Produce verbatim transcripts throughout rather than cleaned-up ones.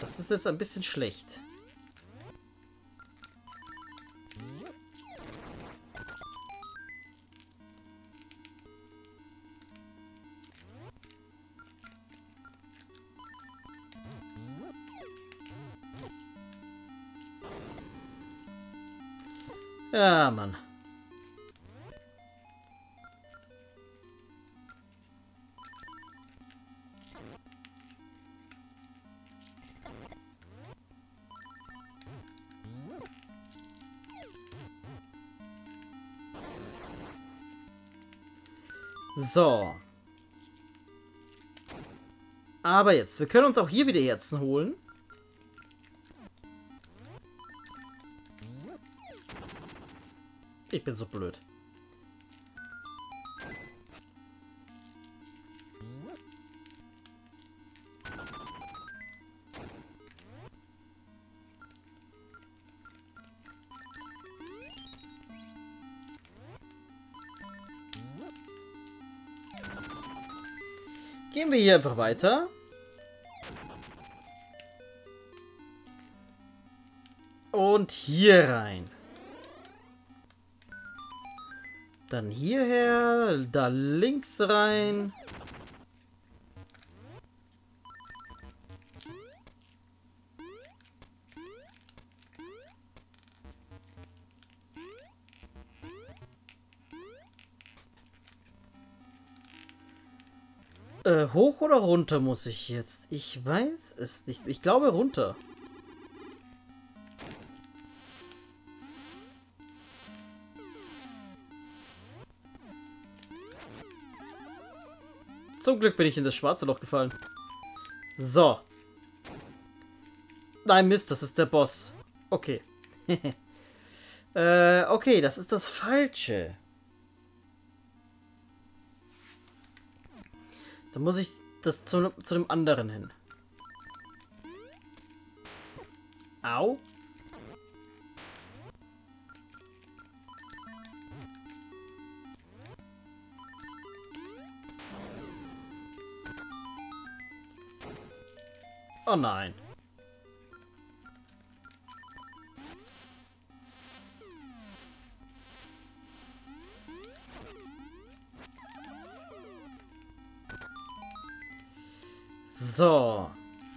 Das ist jetzt ein bisschen schlecht. Ja, Mann. So. Aber jetzt, wir können uns auch hier wieder Herzen holen. Ich bin so blöd. Gehen wir hier einfach weiter. Und hier rein. Dann hierher, da links rein. Äh, hoch oder runter muss ich jetzt? Ich weiß es nicht. Ich glaube runter. Zum Glück bin ich in das schwarze Loch gefallen. So. Nein, Mist, das ist der Boss. Okay. äh, okay, das ist das Falsche. Dann muss ich das zu, zu dem anderen hin. Au. Oh nein. So.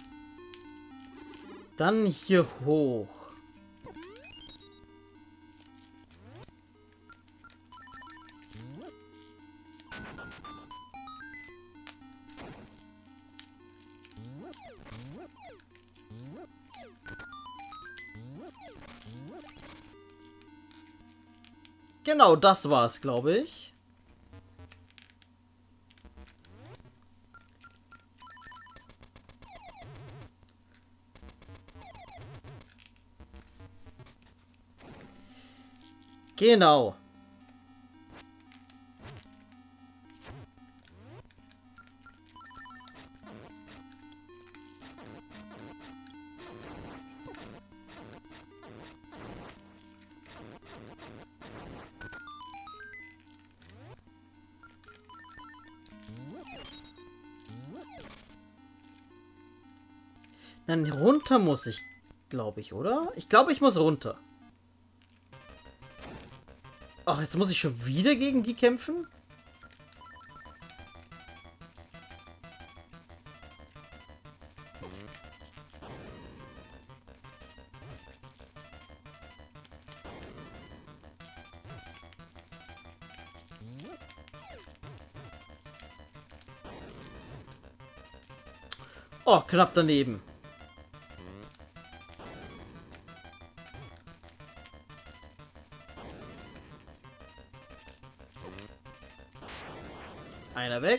Dann hier hoch. Genau, das war's, glaube ich. Genau. Dann runter muss ich, glaube ich, oder? Ich glaube, ich muss runter. Ach, jetzt muss ich schon wieder gegen die kämpfen? Oh, knapp daneben. Einer weg.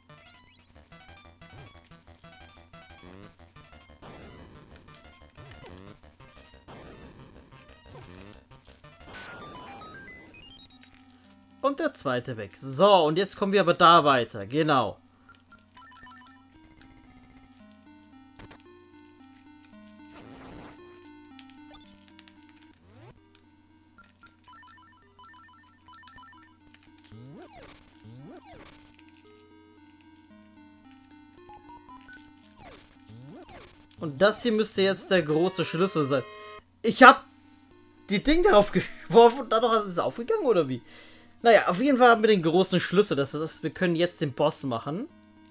Und der zweite weg. So, und jetzt kommen wir aber da weiter. Genau. Und das hier müsste jetzt der große Schlüssel sein. Ich habe die Ding darauf geworfen und dadurch ist es aufgegangen, oder wie? Naja, auf jeden Fall haben wir den großen Schlüssel. Das heißt, wir können jetzt den Boss machen.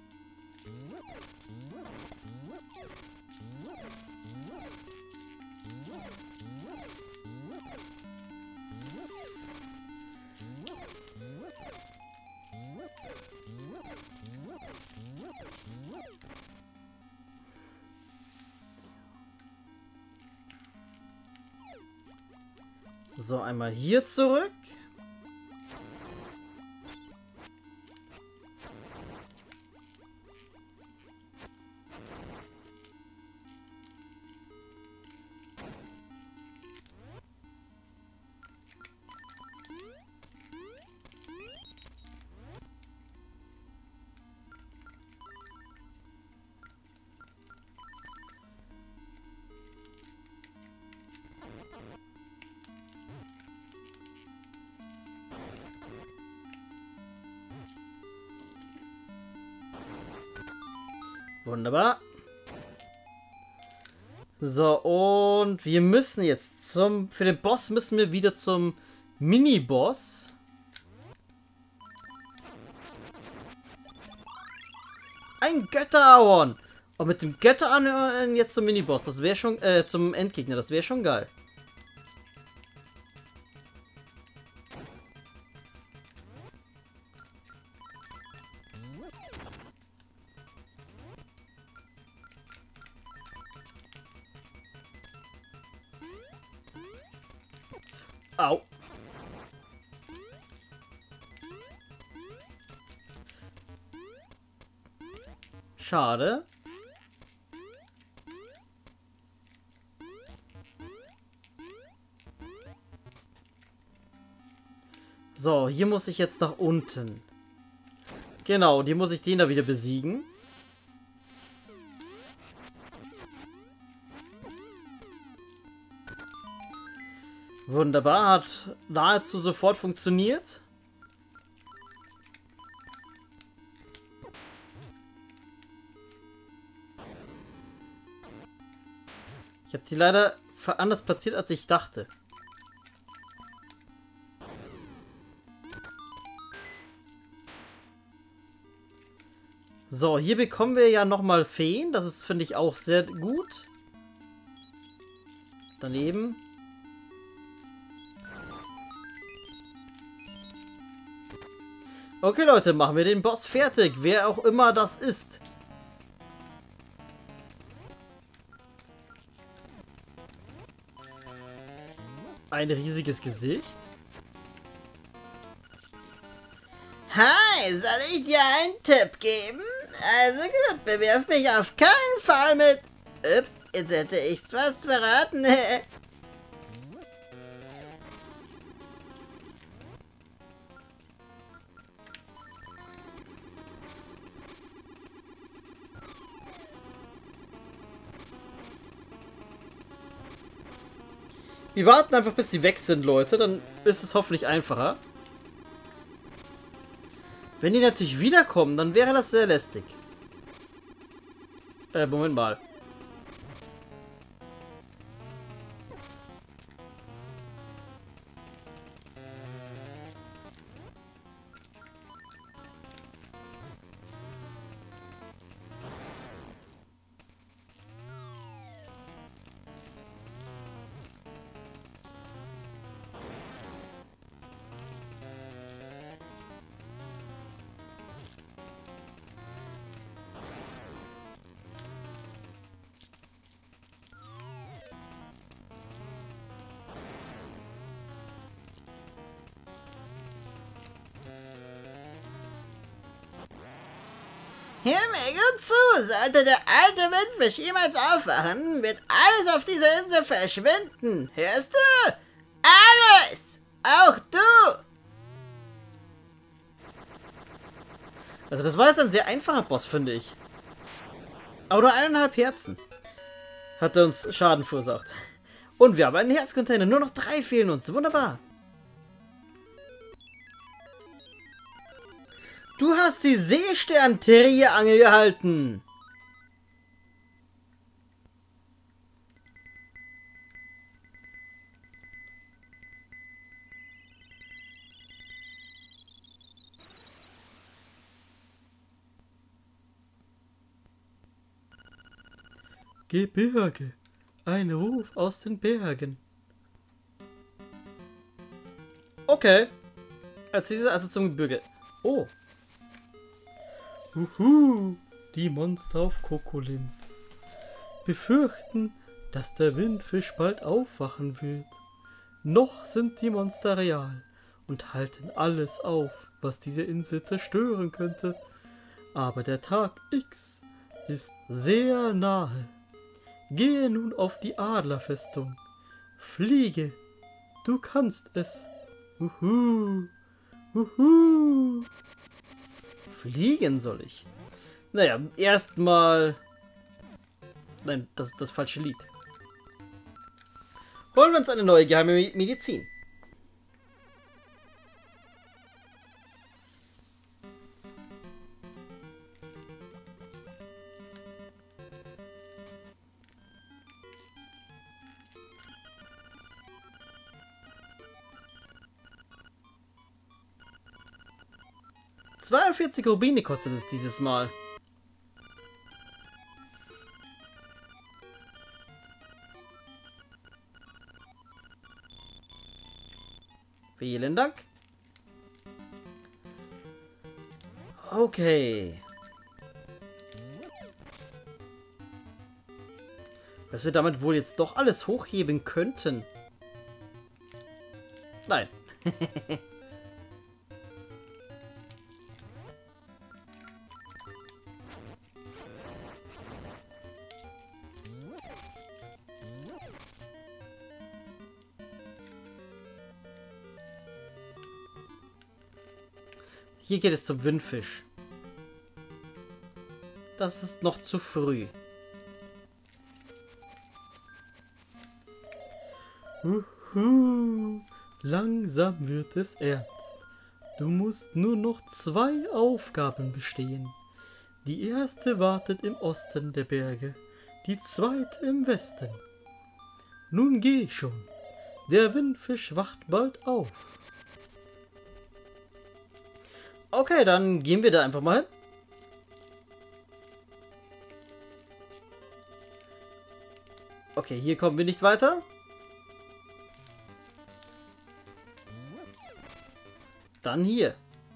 So, einmal hier zurück. Wunderbar. So, und wir müssen jetzt zum... Für den Boss müssen wir wieder zum Mini-Boss. Ein Götterauern. Und mit dem Götterauern jetzt zum Mini-Boss. Das wäre schon... Äh, zum Endgegner. Das wäre schon geil. Au. Schade. So, hier muss ich jetzt nach unten. Genau, hier muss ich den da wieder besiegen. Wunderbar, hat nahezu sofort funktioniert. Ich habe sie leider anders platziert, als ich dachte. So, hier bekommen wir ja nochmal Feen. Das ist, finde ich, auch sehr gut. Daneben. Okay, Leute, machen wir den Boss fertig. Wer auch immer das ist. Ein riesiges Gesicht. Hi, soll ich dir einen Tipp geben? Also gut, bewirf mich auf keinen Fall mit... Ups, jetzt hätte ich's fast verraten. Wir warten einfach, bis die weg sind, Leute. Dann ist es hoffentlich einfacher. Wenn die natürlich wiederkommen, dann wäre das sehr lästig. Äh, Moment mal. Hör mir gut zu, sollte der alte Windfisch jemals aufwachen, wird alles auf dieser Insel verschwinden. Hörst du? Alles! Auch du! Also das war jetzt ein sehr einfacher Boss, finde ich. Aber nur eineinhalb Herzen hat er uns Schaden verursacht. Und wir haben einen Herzcontainer. Nur noch drei fehlen uns. Wunderbar. Du hast die Seestern-Terrier angehalten. Gebirge. Ein Ruf aus den Bergen. Okay. Als dieses also zum Gebirge. Oh. Huhu. Die Monster auf Kokolind befürchten, dass der Windfisch bald aufwachen wird. Noch sind die Monster real und halten alles auf, was diese Insel zerstören könnte. Aber der Tag X ist sehr nahe. Gehe nun auf die Adlerfestung. Fliege, du kannst es. Uhu, uhu. Fliegen soll ich. Naja, erstmal... Nein, das ist das falsche Lied. Holen wir uns eine neue geheime Medizin. zweiundvierzig Rubine kostet es dieses Mal. Vielen Dank. Okay. Dass wir damit wohl jetzt doch alles hochheben könnten. Nein. Hier geht es zum Windfisch. Das ist noch zu früh. Uhu, langsam wird es ernst. Du musst nur noch zwei Aufgaben bestehen. Die erste wartet im Osten der Berge, die zweite im Westen. Nun geh schon. Der Windfisch wacht bald auf. Okay, dann gehen wir da einfach mal hin. Okay, hier kommen wir nicht weiter. Dann hier.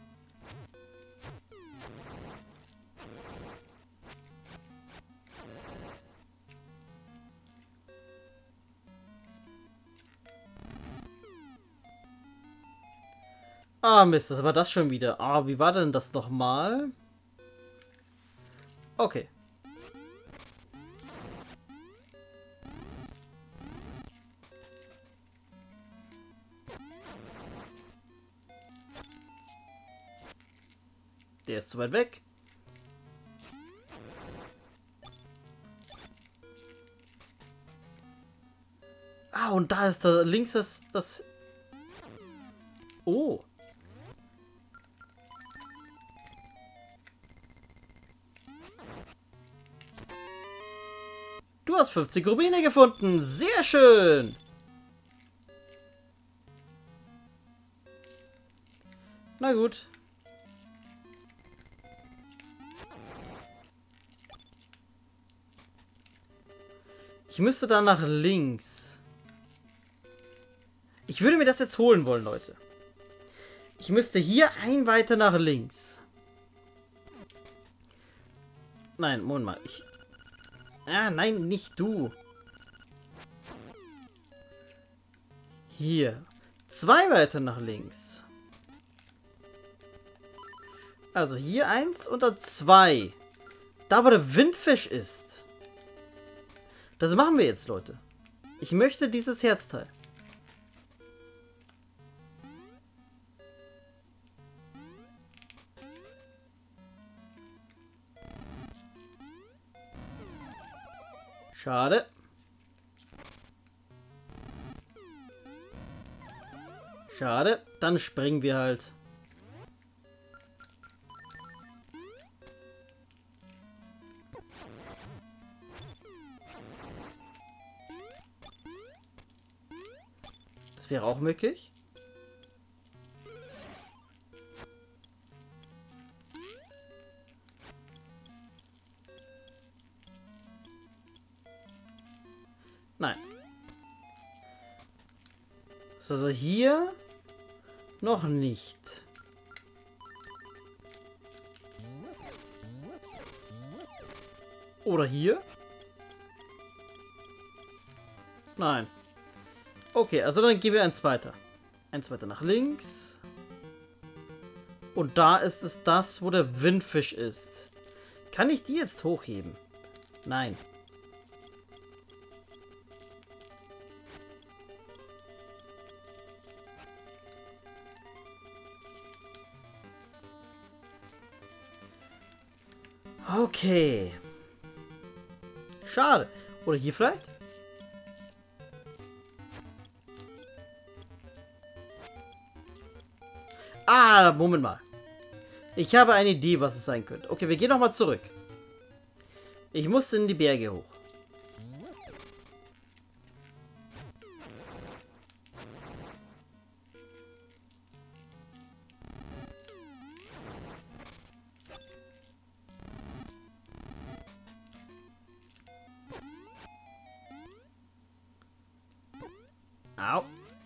Ah, Mist, das war das schon wieder. Ah, wie war denn das nochmal? Okay. Der ist zu weit weg. Ah, und da ist da links das... das oh. Du hast fünfzig Rubine gefunden. Sehr schön. Na gut. Ich müsste da nach links. Ich würde mir das jetzt holen wollen, Leute. Ich müsste hier ein weiter nach links. Nein, Moment mal. Ich... Ah, nein, nicht du. Hier. Zwei weiter nach links. Also hier eins und dann zwei. Da, wo der Windfisch ist. Das machen wir jetzt, Leute. Ich möchte dieses Herzteil. Schade. Schade. Dann springen wir halt. Das wäre auch möglich. Nein. Ist also hier noch nicht. Oder hier? Nein. Okay, also dann gehen wir eins weiter. Eins weiter nach links. Und da ist es das, wo der Windfisch ist. Kann ich die jetzt hochheben? Nein. Okay. Schade. Oder hier vielleicht? Ah, Moment mal. Ich habe eine Idee, was es sein könnte. Okay, wir gehen nochmal zurück. Ich muss in die Berge hoch. Au.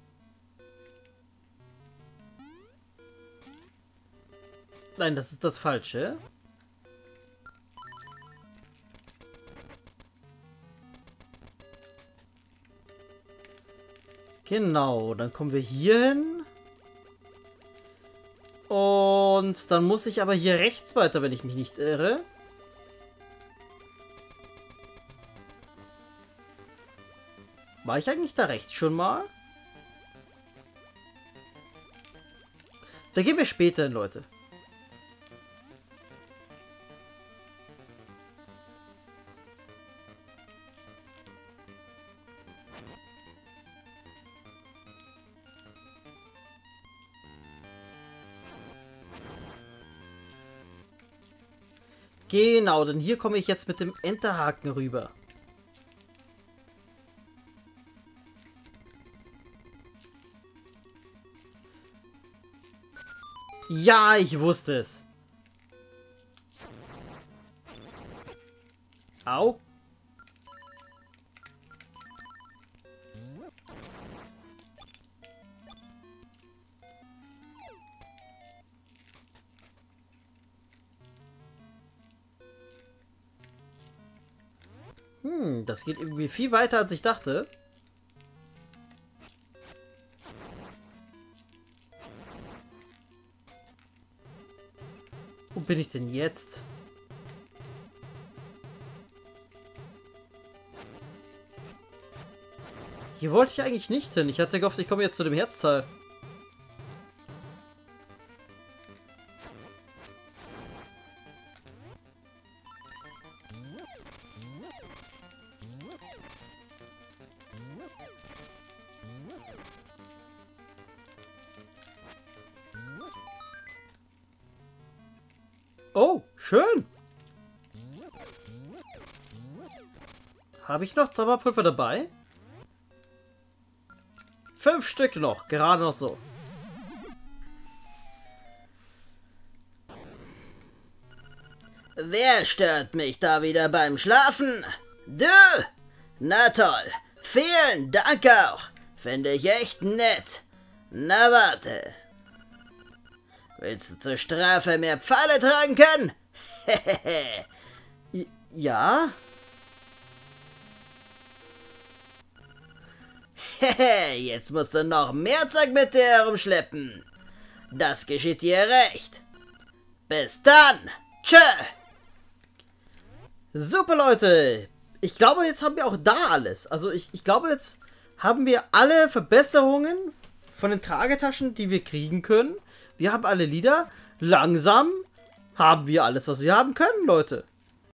Nein, das ist das Falsche. Genau, dann kommen wir hier hin. Und dann muss ich aber hier rechts weiter, wenn ich mich nicht irre. War ich eigentlich da rechts schon mal? Da gehen wir später hin, Leute. Genau, denn hier komme ich jetzt mit dem Enterhaken rüber. Ja, ich wusste es. Au. Hm, das geht irgendwie viel weiter, als ich dachte. Wo bin ich denn jetzt? Hier wollte ich eigentlich nicht hin. Ich hatte gehofft, ich komme jetzt zu dem Herzteil. Oh, schön. Habe ich noch Zauberpulver dabei? Fünf Stück noch, gerade noch so. Wer stört mich da wieder beim Schlafen? Du? Na toll. Vielen Dank auch. Finde ich echt nett. Na warte. Willst du zur Strafe mehr Pfahle tragen können? Hehehe. Ja? Hehe, jetzt musst du noch mehr Zeug mit dir herumschleppen. Das geschieht dir recht. Bis dann. Tschö. Super, Leute. Ich glaube, jetzt haben wir auch da alles. Also ich, ich glaube, jetzt haben wir alle Verbesserungen von den Tragetaschen, die wir kriegen können. Wir haben alle Lieder. Langsam haben wir alles, was wir haben können, Leute.